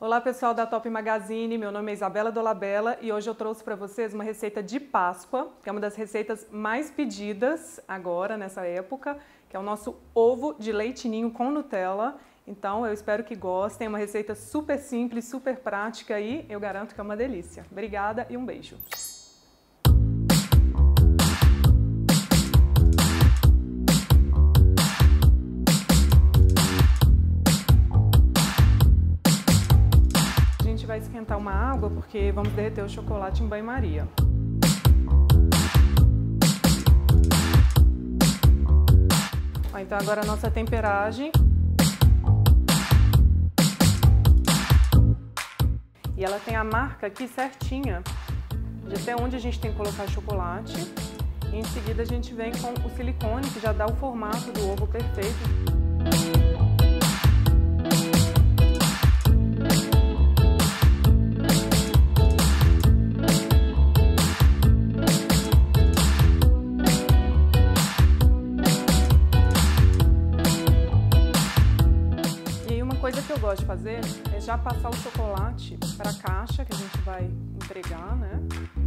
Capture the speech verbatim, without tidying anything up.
Olá pessoal da Top Magazine, meu nome é Isabela Dolabella e hoje eu trouxe para vocês uma receita de Páscoa, que é uma das receitas mais pedidas agora, nessa época, que é o nosso ovo de leite ninho com Nutella. Então eu espero que gostem, é uma receita super simples, super prática e eu garanto que é uma delícia. Obrigada e um beijo! Vai esquentar uma água porque vamos derreter o chocolate em banho-maria. Então agora a nossa temperagem. E ela tem a marca aqui certinha de até onde a gente tem que colocar chocolate. E em seguida a gente vem com o silicone que já dá o formato do ovo perfeito. Coisa que eu gosto de fazer é já passar o chocolate para a caixa que a gente vai entregar, né?